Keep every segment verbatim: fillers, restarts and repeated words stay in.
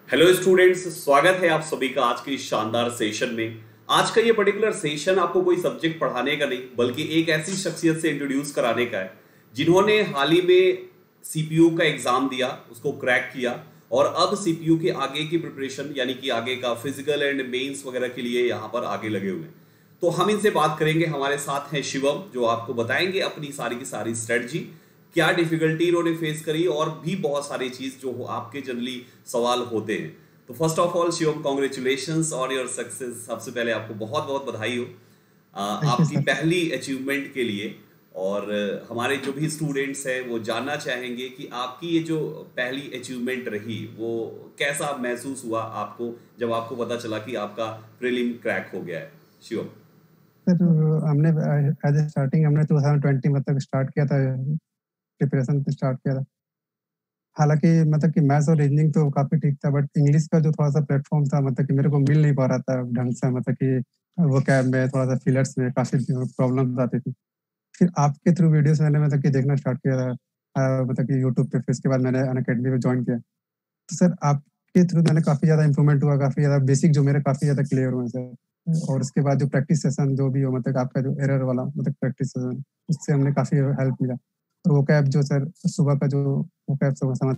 Hello students, स्वागत है आप सभी का आज के इस शानदार सेशन में। आज का ये पर्टिकुलर सेशन आपको कोई सब्जेक्ट पढ़ाने का नहीं बल्कि एक ऐसी शख्सियत से इंट्रोड्यूस कराने का है जिन्होंने हाल ही में सीपीयू का एग्जाम दिया, उसको क्रैक किया और अब सीपीयू के आगे की प्रिपरेशन यानी कि आगे का फिजिकल एंड मेंस वगैरह के लिए यहाँ पर आगे लगे हुए हैं। तो हम इनसे बात करेंगे। हमारे साथ हैं शिवम, जो आपको बताएंगे अपनी सारी की सारी स्ट्रेटजी, क्या डिफिकल्टी इन्होंने फेस करी और भी बहुत सारी चीज जो आपके जनरली सवाल होते हैं। तो first of all Shivam, congratulations on your success. सबसे पहले आपको बहुत बहुत बधाई हो आ, थैंक यू आपकी सर। पहली अचीवमेंट के लिए। और आ, हमारे जो भी स्टूडेंट्स हैं वो जानना चाहेंगे कि आपकी ये जो पहली अचीवमेंट रही वो कैसा महसूस हुआ आपको जब आपको पता चला कि आपका प्रीलिम क्रैक हो गया है। शिवम सर हमने एज ए स्टार्टिंग हमने टू थाउजेंड ट्वेंटी मतलब स्टार्ट किया था, प्रिपरेशन स्टार्ट किया था। हालांकि मतलब कि मैथ्स और रीजनिंग तो काफ़ी ठीक था, बट इंग्लिश का जो थोड़ा सा प्लेटफॉर्म था मतलब कि मेरे को मिल नहीं पा रहा था ढंग से। मतलब कि वो कैब में थोड़ा सा फिलर्स में काफ़ी प्रॉब्लम्स आती थी। फिर आपके थ्रू वीडियोस मैंने मतलब कि देखना स्टार्ट किया था, अ, मतलब कि यूट्यूब पे। फिर इसके बाद मैंने अनअकैडमी में ज्वाइन किया। तो सर आपके थ्रू मैंने काफ़ी ज़्यादा इंप्रूवमेंट हुआ, काफ़ी ज़्यादा बेसिक जो मेरे काफ़ी ज़्यादा क्लियर हुए सर। और उसके बाद जो प्रैक्टिस सेशन जो भी हो, मतलब आपका जो एरर वाला मतलब प्रैक्टिस सेशन, उससे हमने काफ़ी हेल्प मिला। और वो कैब जो सर सुबह का जो वो कैब सब समझ।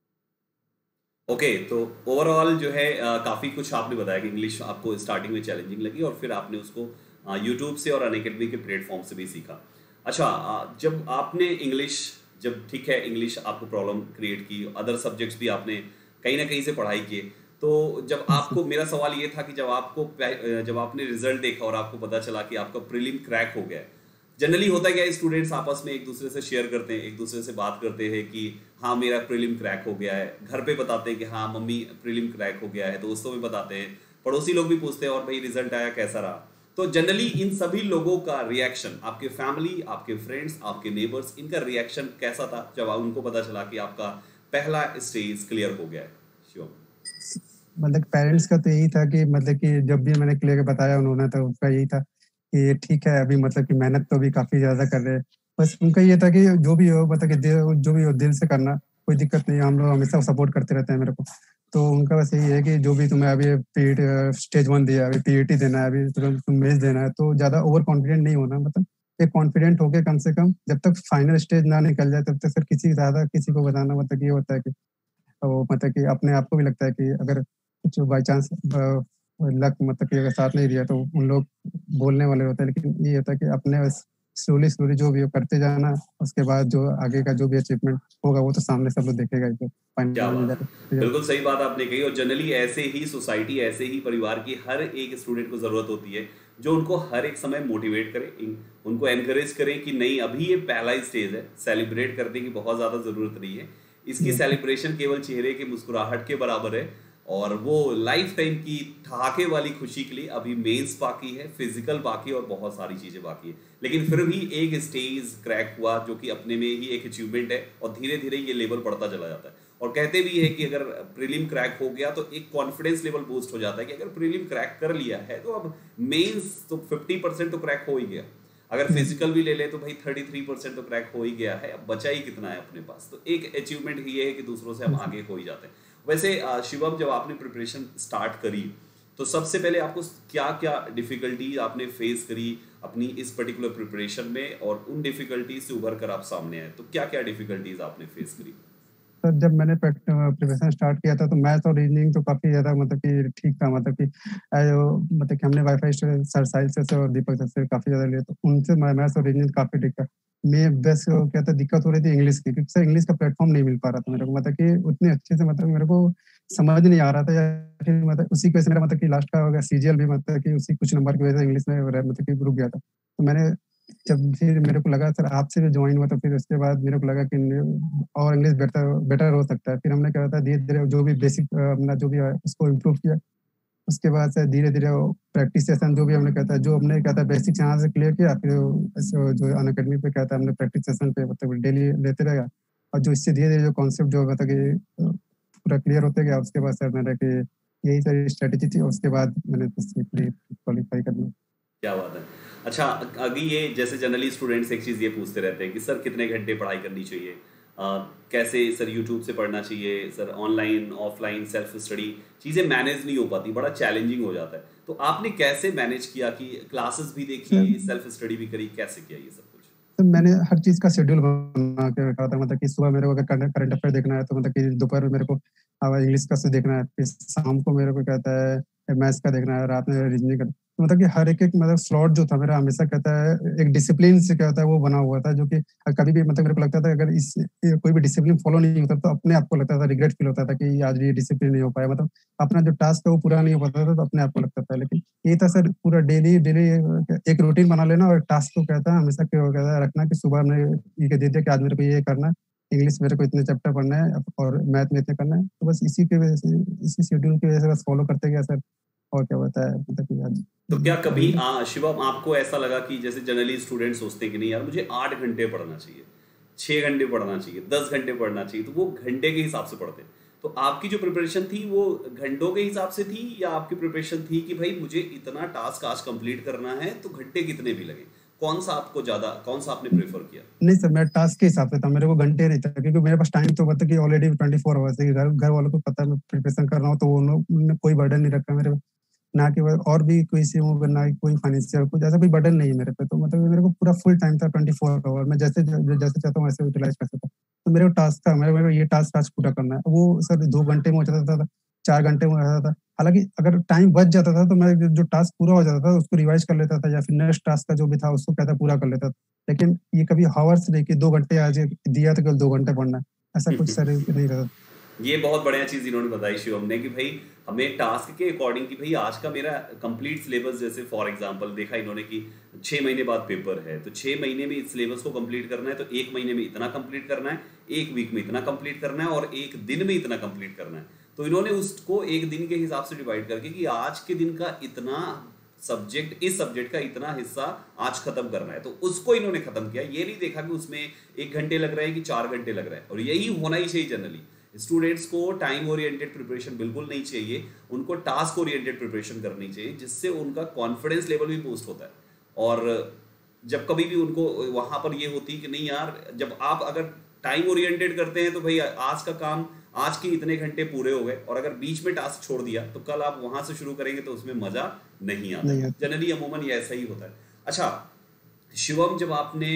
ओके okay, तो ओवरऑल जो है अ, काफ़ी कुछ आपने बताया कि इंग्लिश आपको स्टार्टिंग में चैलेंजिंग लगी और फिर आपने उसको यूट्यूब से और अनअकैडमी के प्लेटफॉर्म से भी सीखा। अच्छा, अ, जब आपने इंग्लिश, जब ठीक है इंग्लिश आपको प्रॉब्लम क्रिएट की, अदर सब्जेक्ट्स भी आपने कहीं ना कहीं से पढ़ाई किए, तो जब आपको, मेरा सवाल ये था कि जब आपको पह- जब आपने रिजल्ट देखा और आपको पता चला कि आपका प्रीलिम क्रैक हो गया है, जनरली होता क्या है, स्टूडेंट्स आपस में एक दूसरे से शेयर करते हैं, एक दूसरे से बात करते हैं कि हाँ मेरा प्रीलिम क्रैक हो गया है, घर पे बताते हैं कि हाँ मम्मी प्रीलिम क्रैक हो गया है, दोस्तों में बताते हैं, पड़ोसी लोग भी पूछते हैं और भाई रिजल्ट आया कैसा रहा। तो जनरली इन सभी लोगों का रिएक्शन, आपके फैमिली, आपके फ्रेंड्स, आपके नेबर्स, इनका रिएक्शन कैसा था जब उनको पता चला कि आपका पहला स्टेज क्लियर हो गया है? श्योर। मतलब पेरेंट्स का तो यही था कि मतलब कि जब भी मैंने क्लियर बताया उन्होंने, तो उसका यही था कि ठीक है, अभी मतलब कि मेहनत तो अभी काफ़ी ज़्यादा कर रहे हैं। बस उनका ये था कि जो भी हो मतलब कि दिल जो भी हो दिल से करना, कोई दिक्कत नहीं है, हम लोग हमेशा सपोर्ट करते रहते हैं मेरे को। तो उनका बस यही है कि जो भी तुम्हें अभी पीईटी स्टेज वन दिया है, अभी पीईटी देना है, अभी तुरंत तुम मेंस देना है, तो ज़्यादा ओवर कॉन्फिडेंट नहीं होना। मतलब एक कॉन्फिडेंट होके कम से कम जब तक फाइनल स्टेज ना निकल जाए तब तक सर किसी ज़्यादा किसी को बताना मतलब ये होता है कि वो मतलब कि अपने आप को भी लगता है कि अगर कुछ बाई चांस लक मतलब कि अगर साथ नहीं दिया तो उन लोग बोलने वाले होते हैं। लेकिन ये होता है कि अपने स्लोली स्लोली जो भी हो करते जाना, उसके बाद जो आगे का जो भी अचीवमेंट होगा वो तो सामने सब लोग देखेगा ही फिर क्या फाइनल में बात है, जाकर। बिल्कुल सही बात आपने कही। और जनरली ऐसे ही सोसाइटी, ऐसे ही परिवार की हर एक स्टूडेंट को ज़रूरत होती है जो उनको हर एक समय मोटिवेट करे, इन- उनको एनकरेज करें कि नहीं अभी ये पहला ही स्टेज है, सेलिब्रेट करने की बहुत ज़्यादा ज़रूरत नहीं है, इसकी ये सेलिब्रेशन केवल चेहरे की मुस्कुराहट के बराबर है। और वो लाइफ टाइम की ठहाके वाली खुशी के लिए अभी मेंस बाकी है, फिजिकल बाकी है और बहुत सारी चीज़ें बाकी है, लेकिन फिर भी एक स्टेज क्रैक हुआ जो कि अपने में ही एक अचीवमेंट है और धीरे धीरे ये लेवल बढ़ता चला जाता है। और कहते भी है कि अगर प्रीलिम क्रैक हो गया तो एक कॉन्फिडेंस लेवल बूस्ट हो जाता है कि अगर प्रीलिम क्रैक कर लिया है तो अब मेंस तो फिफ्टी परसेंट तो क्रैक हो ही गया, अगर ये फिजिकल भी ले ले तो भाई थर्टी थ्री परसेंट तो क्रैक हो ही गया है, अब बचा ही कितना है अपने पास। तो एक अचीवमेंट ये है कि दूसरों से हम आगे हो ही जाते हैं। वैसे अ, शिवम, जब आपने प्रिपरेशन स्टार्ट करी तो सबसे पहले आपको क्या क्या डिफिकल्टी आपने फेस करी अपनी इस पर्टिकुलर प्रिपरेशन में, और उन डिफिकल्टीज से उभर कर आप सामने आए तो क्या क्या डिफिकल्टीज आपने फेस करी? सर जब मैंने प्रिपरेशन स्टार्ट किया था तो मैथ्स और रीजनिंग तो काफ़ी ज़्यादा मतलब कि ठीक था। मतलब कि एज मतलब कि हमने वाईफाई सर साहिल सर से और दीपक सर से काफ़ी ज़्यादा लिया, तो उनसे मैथ्स और रीजनिंग काफ़ी ठीक था। मैं बस क्या था, दिक्कत हो रही थी इंग्लिश की, क्योंकि सर इंग्लिश का प्लेटफॉर्म नहीं मिल पा रहा था मेरे को। मतलब कि उतने अच्छे से मतलब मेरे को समझ नहीं आ रहा था, या फिर मतलब उसी की वजह से मेरा मतलब कि लास्ट का हो गया सीजीएल भी, मतलब कि उसी कुछ नंबर की वजह से इंग्लिश में मतलब कि रुक गया था। तो मैंने जब फिर मेरे को लगा सर आपसे भी ज्वाइन हुआ, तो फिर उसके बाद मेरे को लगा कि न- और इंग्लिश बेटर बेटर हो सकता है। फिर हमने क्या था, धीरे धीरे जो भी बेसिक अपना जो भी है उसको इम्प्रूव किया। उसके बाद से धीरे धीरे वो प्रैक्टिस सेशन जो भी हमने कहता है, जो हमने कहता है बेसिक यहाँ से क्लियर किया, फिर वो ऐसे जो अन अकेडमी पे कहता है हमने प्रैक्टिस सेशन पे मतलब डेली लेते रहेगा। और जो इससे धीरे धीरे जो कॉन्सेप्ट जो मतलब कि अ, पूरा क्लियर होते गया। उसके बाद सर मैंने कि यही सारी स्ट्रेटेजी थी। उसके बाद मैंने क्वालिफाई कर लिया। क्या बात है। अच्छा, अभी ये जैसे जनरली स्टूडेंट्स एक चीज़ ये पूछते रहते हैं कि सर कितने घंटे पढ़ाई करनी चाहिए, कैसे सर यूट्यूब से पढ़ना चाहिए, sir online offline self study, चीज़ें मैनेज नहीं हो पाती, बड़ा चैलेंजिंग हो जाता है। तो आपने कैसे मैनेज किया कि क्लासेस भी देखी, सेल्फ स्टडी भी करी, कैसे किया ये सब कुछ? तो मैंने हर चीज़ का शेड्यूल बना के रखा था, मतलब कि सुबह मेरे को अगर करंट करंट अफेयर देखना है तो मतलब कि दोपहर में मेरे को इंग्लिश का से देखना है, फिर शाम को मेरे को कहता है मैथ्स का देखना है, रात में रीजनिंग का। तो मतलब कि हर एक एक मतलब स्लॉट जो था मेरा हमेशा कहता है एक डिसिप्लिन से क्या होता है वो बना हुआ था, जो कि कभी भी मतलब मेरे को लगता था अगर इस ये कोई भी डिसिप्लिन फॉलो नहीं होता तो अपने आप को लगता था, रिग्रेट फील होता था कि आज ये डिसिप्लिन नहीं हो पाया, मतलब अपना जो टास्क है वो पूरा नहीं हो पाता था तो अपने आप को लगता था। लेकिन ये था सर पूरा डेली डेली एक रूटीन बना लेना और टास्क को कहता है हमेशा क्या कहता है रखना कि सुबह में ये कह दे दिया कि आज मेरे को ये करना है, इंग्लिश मेरे को इतने चैप्टर पढ़ना है और मैथ में इतने करना है। तो बस इसी की वजह से इसी शेड्यूल की वजह से बस फॉलो करते गया सर। और क्या होता है मतलब कि आज तो क्या कभी आ, शिवम आपको ऐसा लगा कि जैसे जनरली स्टूडेंट सोचते हैं कि नहीं यार मुझे आठ घंटे पढ़ना चाहिए, छः घंटे पढ़ना चाहिए, दस घंटे पढ़ना चाहिए, तो वो घंटे के हिसाब से पढ़ते हैं। तो आपकी जो प्रिपरेशन थी वो घंटों के हिसाब से थी या आपकी प्रिपरेशन थी कि भाई मुझे इतना टास्क आज कंप्लीट करना है तो घंटे कितने भी लगे? कौन सा आपको ज्यादा, कौन सा आपने प्रेफर किया? नहीं सर, मैं टास्क के हिसाब से था, मेरे को घंटे नहीं था क्योंकि मेरे पास टाइम तो मतलब कि ऑलरेडी ट्वेंटी फोर आवर्स है। घर घर वालों को पता है मैं प्रिपरेशन कर रहा हूँ तो वो उन्होंने कोई बर्डन नहीं रखा मेरे पे, ना कि और भी कोई सी ना कोई फाइनेंशियल कुछ ऐसा कोई बर्डन नहीं है मेरे पे। तो मतलब मेरे को पूरा फुल टाइम था ट्वेंटी फोर आवर, मैं जैसे जैसे चाहता हूँ वैसे यूटिलाइज कर सकता हूँ। तो मेरे को टास्क था, मेरे को ये टास्क आज पूरा करना है, वो सर दो घंटे में हो जाता था, चार घंटे में हो जाता था। हालांकि अगर टाइम बच जाता था तो मैं जो टास्क पूरा हो जाता था उसको रिवाइज कर लेता था या फिर नेक्स्ट टास्क का जो भी था उसको कहता पूरा कर लेता था। लेकिन ये कभी हावर्स नहीं कि दो घंटे आज दिया तो कल दो घंटे पढ़ना, ऐसा कुछ सर नहीं रहता। ये बहुत बढ़िया चीज़ इन्होंने बताई शिवम ने कि भाई हमें टास्क के अकॉर्डिंग कि भाई आज का मेरा कंप्लीट सिलेबस, जैसे फॉर एग्जांपल देखा इन्होंने कि छः महीने बाद पेपर है तो छः महीने में इस सिलेबस को कंप्लीट करना है, तो एक महीने में इतना कंप्लीट करना है, एक वीक में इतना कंप्लीट करना है और एक दिन में इतना कंप्लीट करना है। तो इन्होंने उसको एक दिन के हिसाब से डिवाइड करके कि आज के दिन का इतना सब्जेक्ट, इस सब्जेक्ट का इतना हिस्सा आज खत्म करना है, तो उसको इन्होंने खत्म किया। ये नहीं देखा कि उसमें एक घंटे लग रहा है कि चार घंटे लग रहा है। और यही होना ही चाहिए जनरली, स्टूडेंट्स को टाइम ओरिएंटेड प्रिपरेशन बिल्कुल नहीं चाहिए, उनको टास्क ओरिएंटेड प्रिपरेशन करनी चाहिए, जिससे उनका कॉन्फिडेंस लेवल भी बूस्ट होता है। और जब कभी भी उनको वहां पर ये होती है कि नहीं यार, जब आप अगर टाइम ओरिएंटेड करते हैं तो भाई आज का काम आज के इतने घंटे पूरे हो गए, और अगर बीच में टास्क छोड़ दिया तो कल आप वहां से शुरू करेंगे तो उसमें मजा नहीं आता। जनरली अमूमन ये ऐसा ही होता है। अच्छा शिवम, जब आपने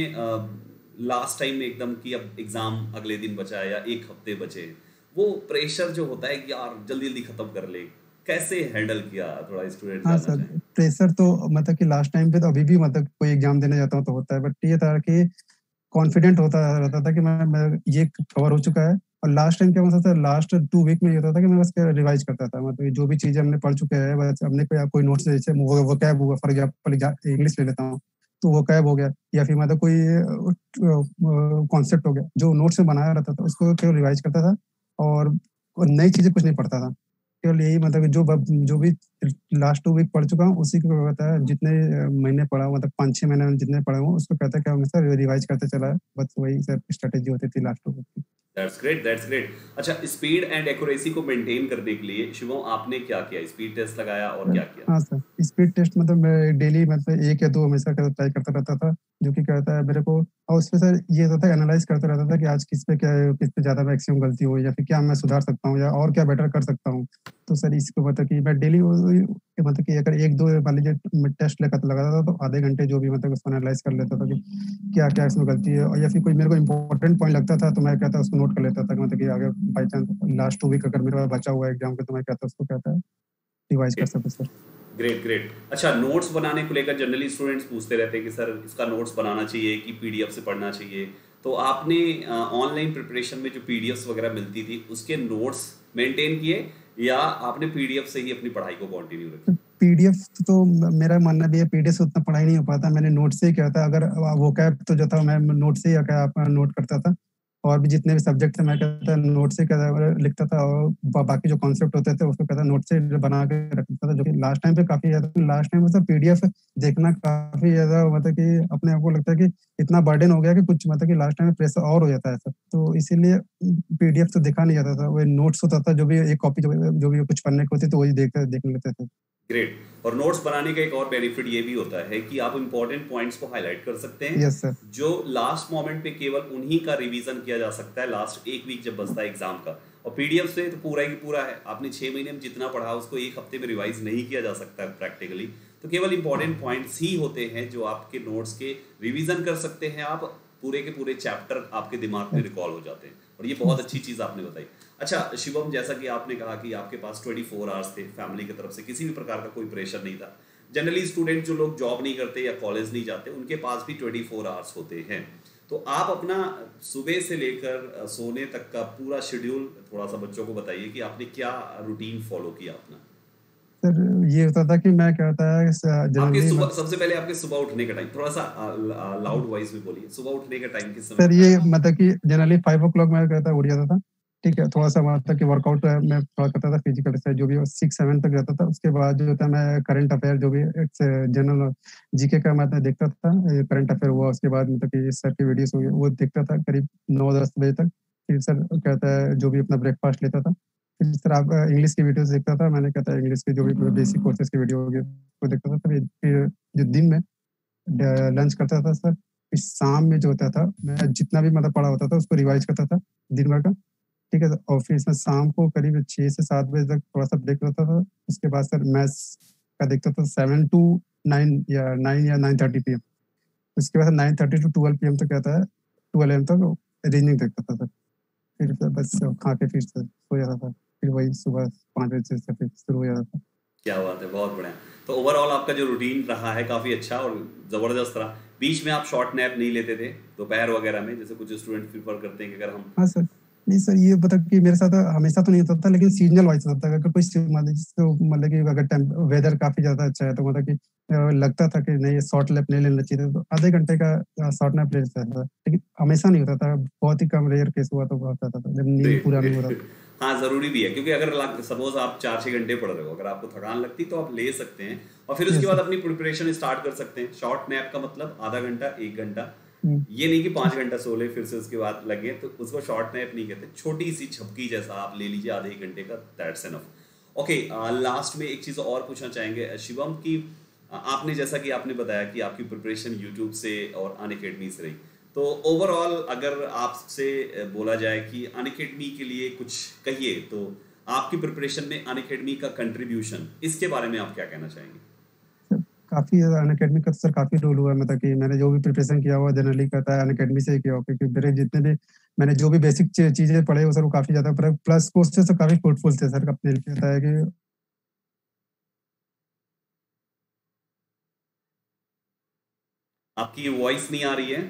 लास्ट टाइम में एकदम कि अब एग्जाम अगले दिन बचा है या एक हफ्ते बचे, वो प्रेशर जो होता है कि यार जल्दी जल्दी खत्म कर ले, कैसे हैंडल किया थोड़ा स्टूडेंट? हाँ सर, प्रेशर तो मतलब कि लास्ट टाइम पे तो अभी भी मतलब कोई एग्जाम देने जाता हूँ तो होता है, बट ये था कि कॉन्फिडेंट होता रहता था कि मैं, मैं ये कवर हो चुका है। और लास्ट टाइम क्या होता था, लास्ट टू वीक में ये होता था कि मैं बस रिवाइज करता था, मतलब जो भी चीजें हमने पढ़ चुके हैं बस हमने कोई कोई नोट्स, जैसे वो वो कैब हुआ फॉर एग्जाम्पल इंग्लिश ले लेता हूँ तो वो कैब हो गया, या फिर मतलब कोई कॉन्सेप्ट हो गया जो नोट्स में बनाया रहता था उसको केवल रिवाइज करता था और नई चीजें कुछ नहीं पढ़ता था। केवल यही मतलब जो जो भी लास्ट टू वीक पढ़ चुका हूँ उसी को कहता है, जितने महीने पढ़ा मतलब पाँच छह महीने में जितने पढ़े हूँ उसको कहता है कि हमेशा रिवाइज करते चला है। बस वही सर स्ट्रेटेजी होती थी लास्ट टू वीक की। That's great, that's great. अच्छा, स्पीड एंड एक्यूरेसी को मेंटेन करने के लिए शिवम आपने क्या किया? स्पीड टेस्ट लगाया और क्या किया? हाँ सर, स्पीड टेस्ट मतलब मैं डेली मतलब एक या दो हमेशा ट्राई करता रहता था, जो कि कहता है मेरे को, और उसमें सर ये होता है एनालाइज करता रहता था कि आज किस पे क्या किस पे ज्यादा मैक्सिमम गलती हो या फिर क्या मैं सुधार सकता हूँ या और क्या बेटर कर सकता हूँ। तो सर इसको मतलब कि मैं डेली मतलब कि अगर एक दो मान लीजिए टेस्ट लेकर लगाता था तो आधे घंटे जो भी मतलब उसको एनालाइज कर लेता था कि क्या क्या इसमें गलती है, और या फिर कोई मेरे को इंपॉर्टेंट पॉइंट लगता था तो मैं कहता उसको नोट कर लेता था, मतलब कि अगर by chance last two week अगर मेरे पास बचा हुआ है एग्जाम का तो मैं कहता उसको कहता है रिवाइज कर सकते सर। Great great. अच्छा, नोट्स बनाने को लेकर जनरली स्टूडेंट्स पूछते रहते हैं कि सर इसका नोट्स बनाना चाहिए कि पीडीएफ से पढ़ना चाहिए, तो आपने ऑनलाइन प्रिपरेशन में जो पीडीएफ्स वगैरह मिलती थी उसके नोट्स मेंटेन किए या आपने पीडीएफ से ही अपनी पढ़ाई को कंटिन्यू रखा? पीडीएफ तो मेरा मानना भी है पीडीएफ से उतना पढ़ाई नहीं हो पाता, मैंने नोट से ही किया था। अगर वो कैब तो जो था मैं नोट से ही क्या नोट करता था, और भी जितने भी सब्जेक्ट थे मैं कहता नोट से लिखता था, और बाकी जो कॉन्सेप्ट होते थे उसको कहता नोट से बना के रखता था, जो कि लास्ट टाइम पे काफी ज्यादा लास्ट टाइम मतलब पीडीएफ देखना काफी ज्यादा मतलब कि अपने आप को लगता है कि इतना बर्डन हो गया कि कुछ मतलब कि लास्ट टाइम में प्रेशर और हो जाता है सर, तो इसीलिए पीडीएफ तो देखा नहीं जाता था, वो नोट्स होता था जो भी एक कॉपी जो, जो भी कुछ पढ़ने को होती तो वही देख देख लेते थे। ग्रेट। और नोट्स बनाने का एक और बेनिफिट ये भी होता है कि आप इंपॉर्टेंट पॉइंट्स को हाईलाइट कर सकते हैं, यस सर। जो लास्ट मोमेंट पे केवल उन्हीं का रिवीजन किया जा सकता है लास्ट एक वीक जब बचता है एग्जाम का। और पीडीएफ से तो पूरा ही पूरा है, आपने छह महीने में जितना पढ़ा उसको एक हफ्ते में रिवाइज नहीं किया जा सकता है प्रैक्टिकली। तो केवल इंपॉर्टेंट पॉइंट्स ही होते हैं जो आपके नोट्स के रिवीजन कर सकते हैं आप, पूरे के पूरे चैप्टर आपके दिमाग में रिकॉल हो जाते हैं। और ये बहुत अच्छी चीज़ आपने बताई। अच्छा शिवम, जैसा कि आपने कहा कि आपके पास ट्वेंटी फोर आवर्स थे, फैमिली की तरफ से किसी भी प्रकार का कोई प्रेशर नहीं था। जनरली स्टूडेंट जो लोग जॉब नहीं करते या कॉलेज नहीं जाते उनके पास भी ट्वेंटी फोर आवर्स होते हैं। तो आप अपना सुबह से लेकर सोने तक का पूरा शेड्यूल थोड़ा सा बच्चों को बताइए कि आपने क्या रूटीन फॉलो किया अपना। सर ये होता था कि मैं क्या होता है आपके सुबह, सबसे पहले आपके सुबह उठने का टाइम थोड़ा सा लाउड वॉइस में बोलिए, सुबह उठने का टाइम किस समय? सर ये मतलब कि जनरली फाइव ओ क्लॉक मैं कहता उठ जाता था, ठीक है। थोड़ा सा मतलब कि वर्कआउट मैं थोड़ा करता था, फिजिकल एक्सरसाइज जो भी सिक्स सेवन तक रहता था। उसके बाद जो होता है मैं करंट अफेयर जो भी जनरल जीके का मैं देखता था, करंट अफेयर हुआ उसके बाद मतलब कि सर की वीडियोस हुई वो देखता था करीब नौ दस बजे तक। फिर सर कहता है जो भी अपना ब्रेकफास्ट लेता था। फिर सर आप इंग्लिश की वीडियोस देखता था, मैंने कहता है इंग्लिश की जो भी बेसिक कोर्सेज की वीडियो होगी वो देखता था। फिर जो दिन में लंच करता था सर, फिर शाम में जो होता था मैं जितना भी मतलब पढ़ा होता था उसको रिवाइज करता था दिन भर का, ठीक है। और फिर मैं शाम को करीब छः से सात बजे तक थोड़ा सा ब्रेक रहता था। उसके बाद सर मैथ्स का देखता था सेवन टू नाइन या नाइन या नाइन थर्टी पी एम। उसके बाद nine thirty to twelve P M तक कहता है ट्वेल्व एम तक रीजनिंग देखता था सर। फिर बस खा के फिर सो जाता था, फिर वही सुबह पाँच बजे से फिर शुरू हो जाता था। क्या बात है, बहुत बढ़िया। तो ओवरऑल आपका जो रूटीन रहा है काफ़ी अच्छा और ज़बरदस्त रहा। बीच में आप शॉर्ट नैप नहीं लेते थे दोपहर वगैरह में, जैसे कुछ स्टूडेंट प्रीफर करते हैं कि अगर हम? हाँ सर, नहीं सर ये पता कि मेरे साथ हमेशा तो नहीं होता था, लेकिन सीजनल वाइज होता था। अगर कोई मतलब कि अगर वेदर काफ़ी ज़्यादा अच्छा है तो मतलब कि लगता था कि नहीं शॉर्ट नैप नहीं लेना चाहिए तो आधे घंटे का शॉर्ट नैप ले लेता था, लेकिन हमेशा नहीं होता था। बहुत ही कम रेयर केस हुआ तो होता था जब नींद पूरा नहीं हो रहा। हाँ ज़रूरी भी है, क्योंकि अगर सपोज आप चार छः घंटे पढ़ रहे हो, अगर आपको थकान लगती तो आप ले सकते हैं और फिर उसके बाद अपनी प्रिपरेशन स्टार्ट कर सकते हैं। शॉर्ट नैप का मतलब आधा घंटा एक घंटा, ये नहीं कि पाँच घंटा सो ले फिर से उसके बाद लगे, तो उसको शॉर्ट नैप नहीं कहते। छोटी सी झपकी जैसा आप ले लीजिए आधे एक घंटे का, दैट्स एनफ। ओके, लास्ट में एक चीज़ और पूछना चाहेंगे शिवम की, आपने जैसा कि आपने बताया कि आपकी प्रिपरेशन यूट्यूब से और अनअकैडमी से रही, तो ओवरऑल अगर आपसे बोला जाए कि अनअकैडमी के लिए कुछ कहिए तो आपकी प्रिपरेशन में अनअकैडमी का कंट्रीब्यूशन, इसके बारे में आप क्या कहना चाहेंगे? काफ़ी अनअकैडमी का सर काफ़ी रोल हुआ है, मतलब कि मैंने जो भी प्रिपरेशन किया हुआ जनरली कहता है अनअकैडमी से ही किया हुआ, क्योंकि मेरे जितने भी मैंने जो भी बेसिक चीज़ें पढ़े वो सर वो काफ़ी ज़्यादा प्लस कोर्सेज तो काफ़ी फ्रूटफुल थे सर। अपने लिए कहता है कि आपकी वॉइस नहीं आ रही है।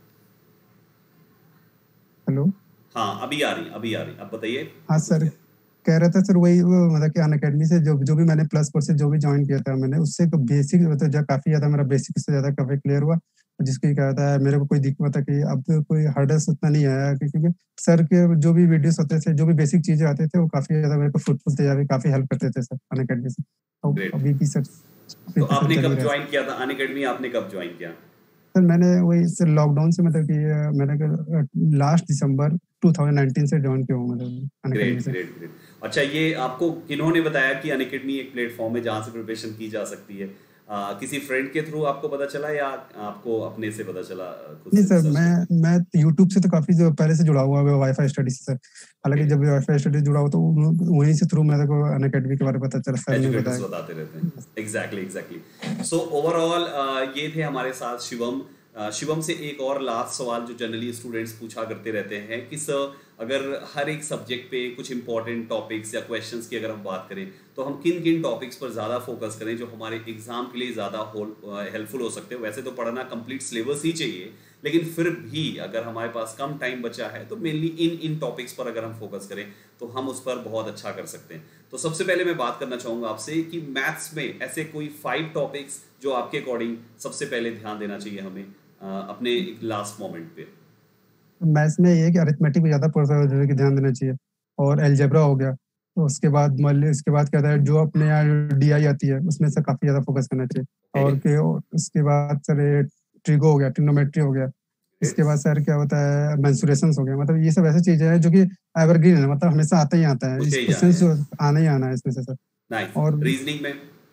हेलो, हाँ अभी आ रही अभी आ रही आप बताइए। हाँ सर, कह रहा था सर वही मतलब कि अनअकैडमी से जो जो भी मैंने प्लस कोर्सेज जो भी ज्वाइन किया था मैंने, उससे तो बेसिक मतलब काफ़ी ज़्यादा मेरा बेसिक से ज़्यादा काफ़ी क्लियर हुआ। जिसकी क्या होता है मेरे को कोई दिक्कत है कि अब तो कोई हर्डल्स उतना नहीं आया, क्योंकि सर के जो भी वीडियोस होते थे जो भी बेसिक चीज़ें आते थे वो काफ़ी ज़्यादा मेरे को फ्रूटफुल थे, या फिर काफ़ी हेल्प करते थे सर अनअकैडमी से। तो अभी भी सर। तो आपने कब ज्वाइन किया था अनअकैडमी, आपने कब ज्वाइन किया? सर मैंने वही सर लॉकडाउन से मतलब कि मैंने last December two thousand nineteen से ज्वाइन किया हूँ मतलब अनअकैडमी से। Great great. अच्छा, ये आपको किन्होंने बताया कि अनअकैडमी एक प्लेटफॉर्म है जहाँ से प्रिपरेशन की जा सकती है? आ, किसी फ्रेंड के थ्रू आपको पता चला या आपको अपने से पता चला? नहीं सर, मैं मैं यूट्यूब से तो काफ़ी पहले से जुड़ा हुआ है वाईफाई स्टडी से सर। हालांकि जब वाईफाई स्टडी जुड़ा हो तो वहीं से थ्रू मेरे को अनअकैडमी के बारे में पता चला, सर ने बताया। बताते रहते हैं। Exactly exactly. सो ओवरऑल ये थे हमारे साथ शिवम। शिवम से एक और लास्ट सवाल जो जनरली स्टूडेंट्स पूछा करते रहते हैं कि सर अगर हर एक सब्जेक्ट पे कुछ इंपॉर्टेंट टॉपिक्स या क्वेश्चंस की अगर हम बात करें तो हम किन किन टॉपिक्स पर ज़्यादा फोकस करें जो हमारे एग्जाम के लिए ज़्यादा हेल्पफुल हो सकते हैं? वैसे तो पढ़ना कंप्लीट सिलेबस ही चाहिए, लेकिन फिर भी अगर हमारे पास कम टाइम बचा है तो मेनली इन इन टॉपिक्स पर अगर हम फोकस करें तो हम उस पर बहुत अच्छा कर सकते हैं। तो सबसे पहले मैं बात करना चाहूँगा आपसे कि मैथ्स में ऐसे कोई फाइव टॉपिक्स जो आपके अकॉर्डिंग सबसे पहले ध्यान देना चाहिए हमें अपने लास्ट मोमेंट पे। मैथ्स में ये है कि अरिथमेटिक पे ज़्यादा ध्यान देना चाहिए और अलजेब्रा हो गया, तो उसके बाद मान लीजिए उसके बाद क्या होता है जो अपने यहाँ डी आई आती है उसमें से काफ़ी ज़्यादा फोकस करना चाहिए। और के उसके बाद सर ट्रिगो हो गया, ट्रिग्नोमेट्री हो गया। इसके बाद सर क्या होता है मेंसुरेशंस हो गया। मतलब ये सब ऐसी चीज़ें हैं जो कि एवरग्रीन है, मतलब हमेशा आता ही आता है, क्वेश्चन आना ही आना है इसमें से सर। और रीजनिंग में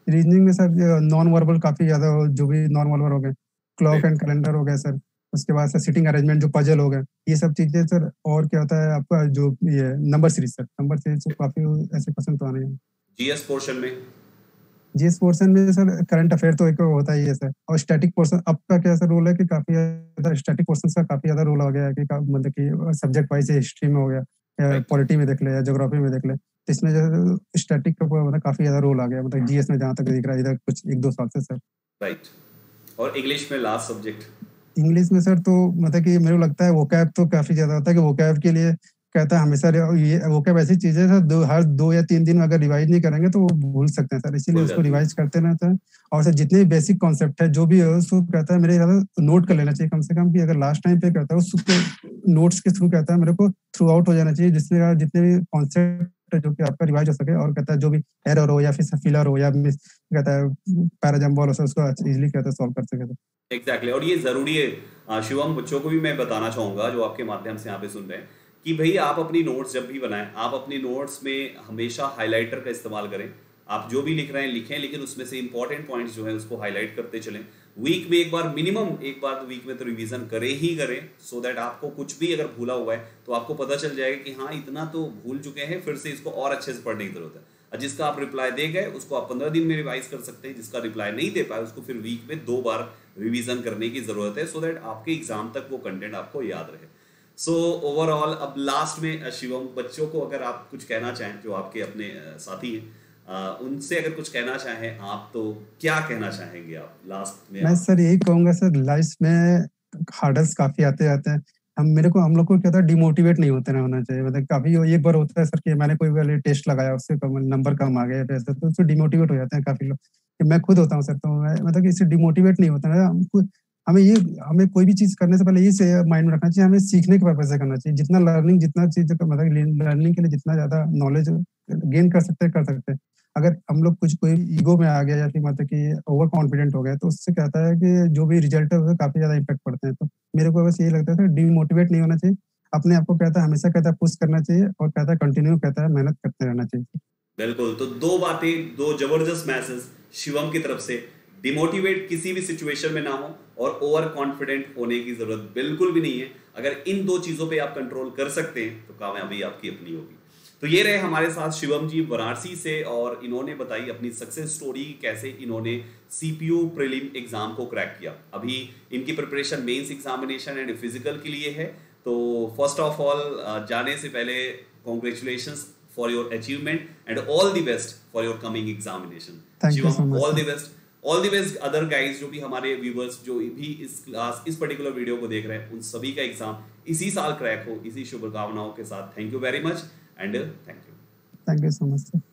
रीजनिंग में सर नॉन वर्बल काफी ज्यादा, जो भी नॉन वर्बल हो गए, क्लॉक Right. एंड कैलेंडर हो गया सर, उसके बाद सर सिटिंग अरेंजमेंट जो पजल हो गए, ये सब चीजें सर। और क्या होता है आपका जो ये number series sir, number series काफी ऐसे पसंद तो आने हैं। जीएस पोर्शन में जीएस पोर्शन में सर करंट अफेयर तो एक होता ही है सर, और स्टैटिक पोर्शन आपका क्या सर रोल है कि काफी ज्यादा स्टैटिक पोर्शन का काफी ज्यादा रोल आ गया है कि का- मतलब कि सब्जेक्ट वाइज हिस्ट्री में हो गया, या राइट पॉलिटी में देख ले या ज्योग्राफी में देख ले, तो इसमें जो स्टैटिक का मतलब काफी ज्यादा रोल आ गया, मतलब जीएस में जहाँ तक दिख रहा है इधर कुछ एक दो साल से सर। राइट और इंग्लिश में लास्ट सब्जेक्ट इंग्लिश में सर तो मतलब कि मेरे को लगता है वोकैब तो काफी ज्यादा होता है, कि वोकैब के लिए कहता है हमेशा रे- ये वोकैब ऐसी चीज है सर, दो हर दो या तीन दिन में अगर रिवाइज नहीं करेंगे तो वो भूल सकते हैं सर, इसीलिए भूल उसको जाती है। रिवाइज करते रहते हैं। और सर जितने भी बेसिक कॉन्सेप्ट है जो भी है उसको कहता है मेरे ख्याल से नोट कर लेना चाहिए कम से कम, कि अगर लास्ट टाइम पे कहता है उसको नोट्स के थ्रू कहता है मेरे को थ्रू आउट हो जाना चाहिए, जिससे जितने भी कॉन्सेप्ट है जो कि आपका रिवाइज हो सके, और कहता है जो भी एरर हो या फिर फिलर हो या मिस कहता है पैराजम्बल हो सर, उसको इजीली कहता है सॉल्व कर सके। Exactly exactly. और ये जरूरी है आ, शिवम, बच्चों को भी मैं बताना चाहूंगा जो आपके माध्यम से यहाँ पे सुन रहे हैं कि भाई आप अपनी नोट्स जब भी बनाएं, आप अपनी नोट्स में हमेशा हाइलाइटर का इस्तेमाल करें। आप जो भी लिख रहे हैं लिखें, लेकिन उसमें से इंपॉर्टेंट पॉइंट्स जो है उसको हाईलाइट करते चलें। वीक में एक बार, मिनिमम एक बार वीक में तो रिवीजन करें ही करें, सो दैट आपको कुछ भी अगर भूला हुआ है तो आपको पता चल जाएगा कि हाँ इतना तो भूल चुके हैं, फिर से इसको और अच्छे से पढ़ने की जरूरत है। और जिसका आप रिप्लाई दे गए उसको आप पंद्रह दिन में रिवाइज कर सकते हैं, जिसका रिप्लाई नहीं दे पाए उसको फिर वीक में दो बार रिवीजन करने की जरूरत है, सो दैट आपके एग्जाम तक वो कंटेंट आपको याद रहे। सो ओवरऑल अब लास्ट में शिवम, बच्चों को अगर आप कुछ कहना चाहें, जो आपके अपने साथी हैं, Uh, उनसे अगर कुछ कहना चाहें आप, तो क्या कहना चाहेंगे आप लास्ट में? मैं सर यही कहूंगा सर, लाइफ में हार्डल्स काफी आते आते हैं, हम मेरे को हम लोग को क्या था डिमोटिवेट नहीं होते ना होना चाहिए। मतलब काफी एक बार होता है सर कि मैंने कोई वाले टेस्ट लगाया उससे कम नंबर कम आ गए पैसे, तो उससे डिमोटिवेट हो जाते हैं काफी लोग, कि मैं खुद होता हूँ सर, तो मैं मतलब कि इससे डिमोटिवेट नहीं होता ना हमको। हमें ये हमें कोई भी चीज करने से पहले ये माइंड में रखना चाहिए, हमें सीखने के पर्पज से करना चाहिए। जितना लर्निंग जितना चीज मतलब लर्निंग के लिए जितना ज्यादा नॉलेज गेन कर सकते हैं कर सकते हैं। अगर हम लोग कुछ कोई ईगो में आ गया या फिर मतलब कि ओवर कॉन्फिडेंट हो गया, तो उससे क्या होता है कि जो भी रिजल्ट है उसमें काफी ज्यादा इम्पैक्ट पड़ते हैं। तो मेरे को बस यही लगता है डिमोटिवेट नहीं होना चाहिए, अपने आप को कहता है हमेशा कहता है पुश करना चाहिए, और कहता है कंटिन्यू कहता है मेहनत करते रहना चाहिए। बिल्कुल, तो दो बातें, दो जबरदस्त मैसेज शिवम की तरफ से। डिमोटिवेट किसी भी सिचुएशन में ना हो, और ओवर कॉन्फिडेंट होने की जरूरत बिल्कुल भी नहीं है। अगर इन दो चीजों पे आप कंट्रोल कर सकते हैं तो कामयाबी आपकी अपनी होगी। तो ये रहे हमारे साथ शिवम जी वाराणसी से, और इन्होंने बताई अपनी सक्सेस स्टोरी, कैसे इन्होंने सीपीयू प्रीलिम एग्जाम को क्रैक किया। अभी इनकी preparation mains examination and physical के लिए है। तो फर्स्ट ऑफ ऑल जाने से पहले congratulations for your achievement and all the best for your coming examination. Shivam, all the best, all the best. Other guys जो भी हमारे व्यूवर्स जो भी इस क्लास इस पर्टिकुलर वीडियो को देख रहे हैं, उन सभी का एग्जाम इसी साल क्रैक हो, इसी शुभकामनाओं के साथ। Thank you very much and thank you. Thank you so much sir.